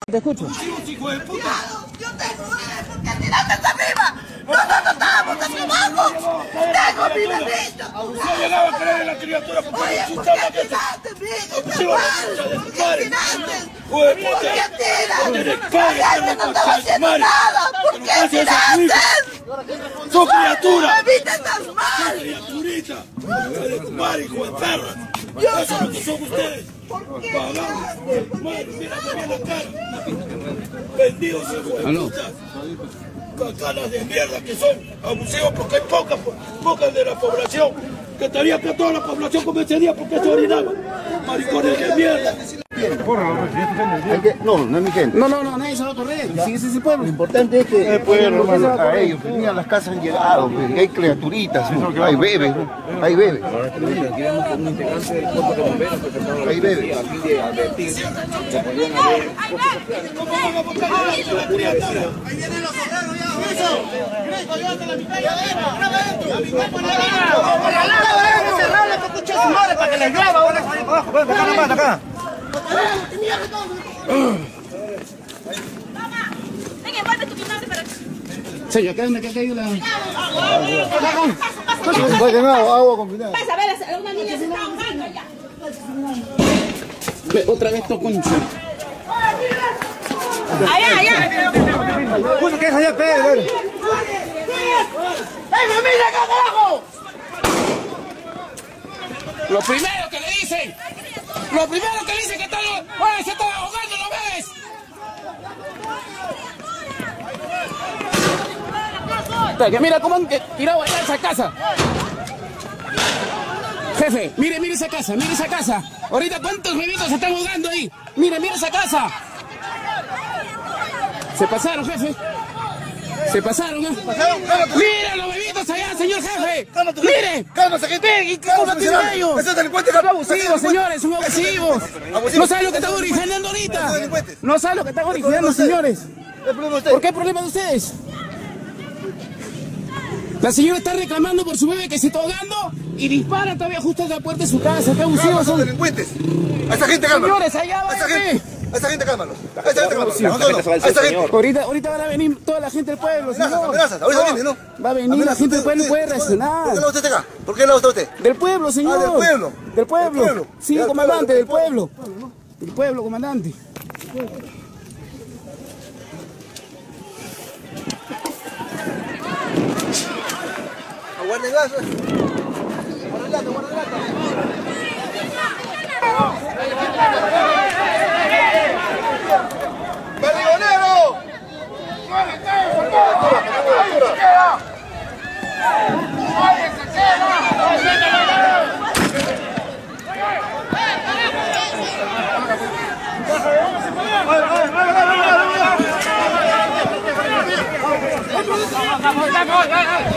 Te escucho. ¡Hijo de puta! ¡Yo tengo ¿por qué tiraste hasta arriba? ¡Nosotros estábamos hacia abajo! ¡Tengo mi bebito! ¡No llegaba a creer en la criatura porque Oye, no ¿por escuchaba qué que tiraste, mijo? ¿Por qué madre! tiraste? ¡Hijo de ¿Por puta! qué tiras? ¡No tienes padre, ¡Alguien no estaba haciendo madre! nada! ¿Por qué tiraste? ¡Son criaturas! ¡Bebita, estás mal! ¡Criaturita! ¡Eres tu madre, hijo de perra! Yo ¡Eso es lo que son ustedes! ¿Por qué ¡Pagados! tiraste? ¡Madre, mírate bien la cara! ¡Vendidos, hijos de puta! ¡Cacanas de mierda que son! ¡Abusivos porque hay pocas de la población! ¡Que estaría que toda la población como ese día porque se orinaba! ¡Maricones de mierda! No, no es mi gente. No, nadie se va a correr. Sí, ese es el pueblo. Lo importante es que a ellos, que ni a las casas han llegado, pues, hay criaturitas, ¿no? Hay bebés, ¿no? Hay bebés. Hay bebés. ¿Cómo van a votar a la criatura? ¡Ahí vienen los obreros ya! ¡Eso! ¡Greco, llévate la mitad ya adentro! ¡Cerrarle para escuchar su madre para que les llueva! ¡Abajo, acá nomás, acá! Venga, envuelve tu vinagre para... Señor, acá donde ha caído la... Vayan agua con vinagre. Pasa, a ver, una niña se está ahogando ya. Otra vez tocó un chorro. Allá. Puso que es allá, Pedro. ¡Ey, mira acá, carajo! Lo primero que le dicen que están, oye, se están ahogando, ¿lo ves? Que mira cómo han tirado allá esa casa. Jefe, mire esa casa. Ahorita cuántos bebitos se están ahogando ahí. Mire esa casa. Se pasaron, jefe. Se pasaron, ¿eh? ¡Mira los bebitos allá, señor jefe! ¡Mire! ¡Cálmate, gente! ¿Cómo lo tienen ellos? ¡Esos delincuentes! Son abusivos, señores, son abusivos. No saben lo que están originando ahorita. No saben lo que están originando, señores. ¿Por qué el problema de ustedes? La señora está reclamando por su bebé que se está ahogando y dispara todavía justo en la puerta de su casa. ¡Qué abusivos son! delincuentes! ¡A esa gente cálmalo! Señores, allá va, jefe. ¡A esa gente cálmalo! ¡A esa gente cálmalo! Ahorita van a venir toda la gente del pueblo, señor. Amenazas, ahorita viene, ¿no? Va a venir la gente del pueblo y puede reaccionar. ¿Por qué la usted acá? ¿Por qué la usted? Del pueblo, señor. Del pueblo. Del pueblo. Del pueblo. Sí, Del comandante, pueblo. del pueblo. Del pueblo, comandante. Aguarden gas. Guarden lata. ¡Berrionero! ¡Vamos!